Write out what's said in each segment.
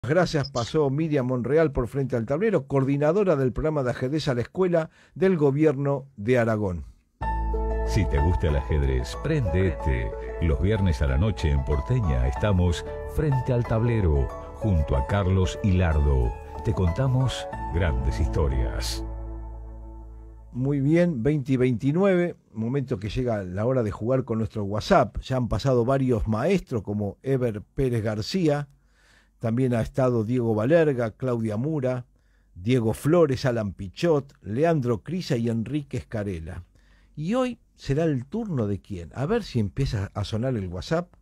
Gracias, pasó Miriam Monreal por Frente al Tablero, coordinadora del programa de ajedrez a la escuela del gobierno de Aragón. Si te gusta el ajedrez, prendete. Los viernes a la noche en Porteña estamos Frente al Tablero, junto a Carlos Hilardo. Te contamos grandes historias. Muy bien, 20 y 29, momento que llega la hora de jugar con nuestro WhatsApp. Ya han pasado varios maestros como Ever Pérez García, también ha estado Diego Valerga, Claudia Mura, Diego Flores, Alan Pichot, Leandro Crisa y Enrique Escarela. Y hoy será el turno de quién. A ver si empieza a sonar el WhatsApp.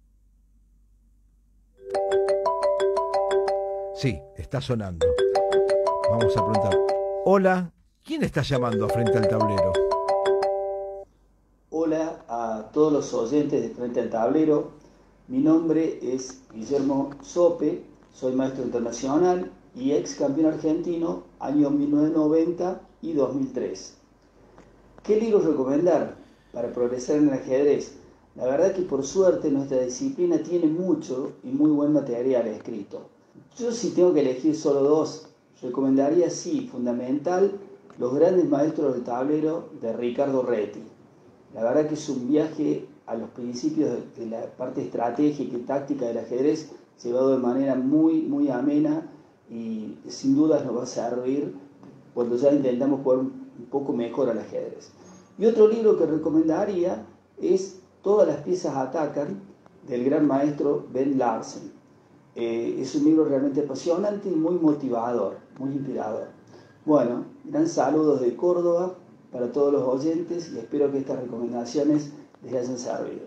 Sí, está sonando. Vamos a preguntar. Hola, ¿quién está llamando a Frente al Tablero? Hola a todos los oyentes de Frente al Tablero. Mi nombre es Guillermo Sope, soy maestro internacional y ex campeón argentino años 1990 y 2003. ¿Qué libros recomendar para progresar en el ajedrez? La verdad que por suerte nuestra disciplina tiene mucho y muy buen material escrito. Yo si tengo que elegir solo dos, recomendaría sí, fundamental, Los grandes maestros del tablero de Ricardo Reti. La verdad que es un viaje a los principios de la parte estratégica y táctica del ajedrez, llevado de manera muy amena y sin dudas nos va a servir cuando ya intentamos jugar un poco mejor al ajedrez. Y otro libro que recomendaría es Todas las piezas atacan, del gran maestro Ben Larsen. Es un libro realmente apasionante y muy motivador, muy inspirador. Bueno, gran saludos de Córdoba para todos los oyentes y espero que estas recomendaciones les hayan servido.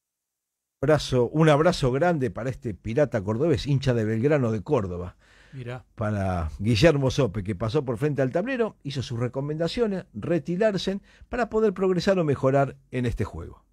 Un abrazo grande para este pirata cordobés, hincha de Belgrano de Córdoba. Mirá. Para Guillermo Sope, que pasó por Frente al Tablero, hizo sus recomendaciones, retilarse para poder progresar o mejorar en este juego.